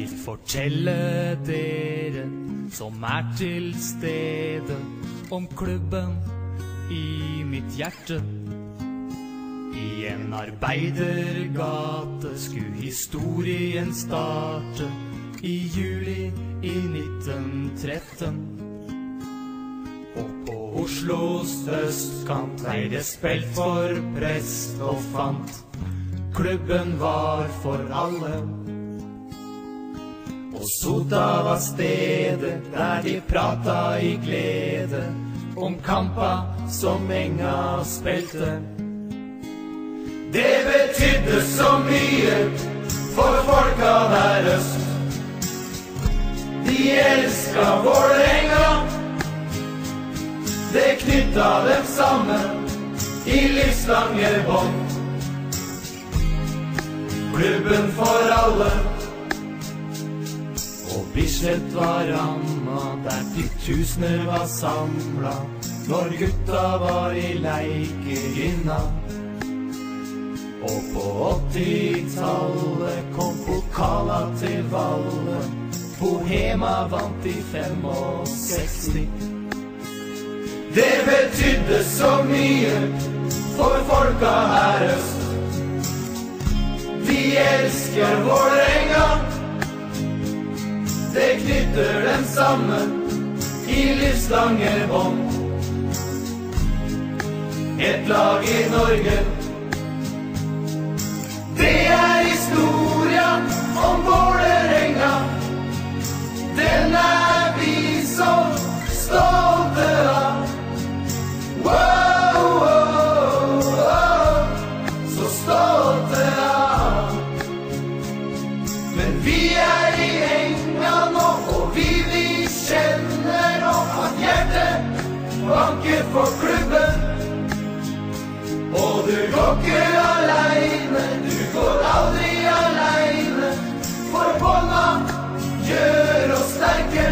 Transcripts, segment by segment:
vil fortelle dere som til stede om klubben i mitt hjerte. I en arbeidergate skulle historien starte i juli i 1913. Og på Oslos østkant ble det spilt for prest og fant. Klubben var for alle. Og Soda var stedet der de prata i glede om kampa som Enga spilte. Det betydde så mye for folka der øst. De elska Vålerenga. Det knytta dem sammen i livslange bånd. Klubben for alle. Og Bislett var ramma der titusener var samla når gutta var i leikegynna. Og på 80-tallet kom pokala til Valle. Bohema vant i 65. Det betydde så mye for folka her øst. Vi elsker Vålerenga. Det knytter dem sammen i livslange bånd. Et lag i Norge. Det historia om Vålerenga. Den vi så stolte av. Wow, wow, wow, så stolte av. Men vi i Enga nå, og vi kjenner nå at hjertet banker for klubben. Og du går ikke alene, du går aldri alene, for bånda gjør oss sterke.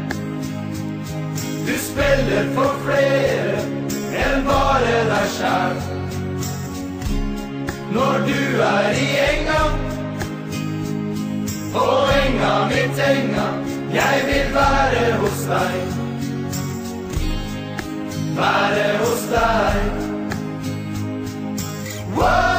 Du spiller for flere enn bare deg selv. Når du i Enga, og Enga mitt Enga, jeg vil være hos deg. Være hos deg. Whoa!